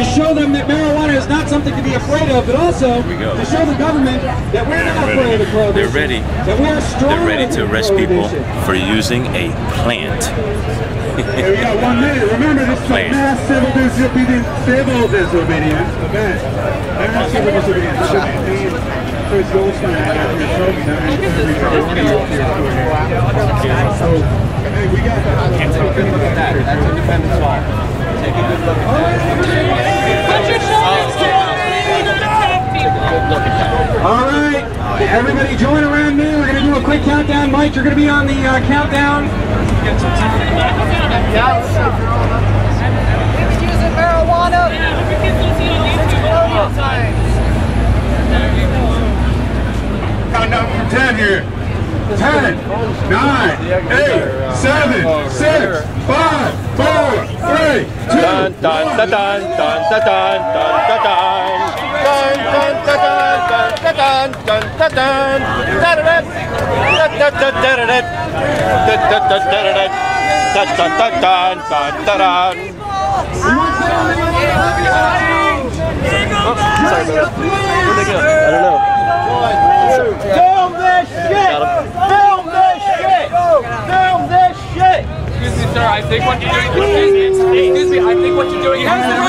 to show them that marijuana is not something to be afraid of, but also to show the government that we're not afraid of prohibition. They're ready. That we are strong. They're ready to arrest people for using a plant. Hey, we got 1 minute. Remember, this is a mass civil disobedience. Civil disobedience event. Mass civil disobedience. So it's gold sign after your trophy. So, hey, we got that. Take a good look at that. That's Independence Hall. Take a good look at that. Put your shoulders down, man. Good look at that. All right, everybody join around me. We're going to do a quick countdown. Mike, you're going to be on the countdown. Get some time. We've been using marijuana since colonial times. Countdown from 10 here. 10, 9, 8, 7, 6, 5, 4, 3, 2, dun dun dun dun dun dun dun Film this shit! Film this shit! Film this shit! Excuse me, sir, I think what you're doing, excuse me, I think what you're doing is